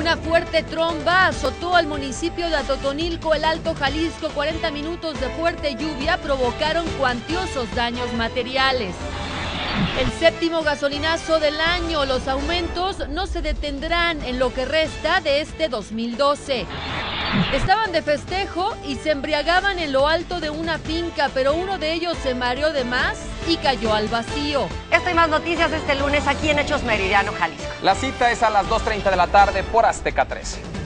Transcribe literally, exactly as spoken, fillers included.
Una fuerte tromba azotó al municipio de Atotonilco, el Alto Jalisco. cuarenta minutos de fuerte lluvia provocaron cuantiosos daños materiales. El séptimo gasolinazo del año. Los aumentos no se detendrán en lo que resta de este dos mil doce. Estaban de festejo y se embriagaban en lo alto de una finca, pero uno de ellos se mareó de más y cayó al vacío. Esto y más noticias este lunes aquí en Hechos Meridiano, Jalisco. La cita es a las dos treinta de la tarde por Azteca trece.